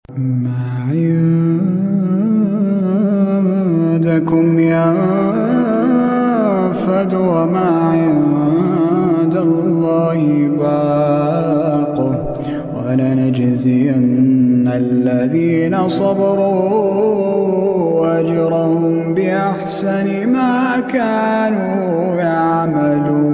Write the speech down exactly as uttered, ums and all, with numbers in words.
ما عندكم ينفد وما عند الله باق ولنجزين الذين صبروا أجرهم بأحسن ما كانوا يعملون.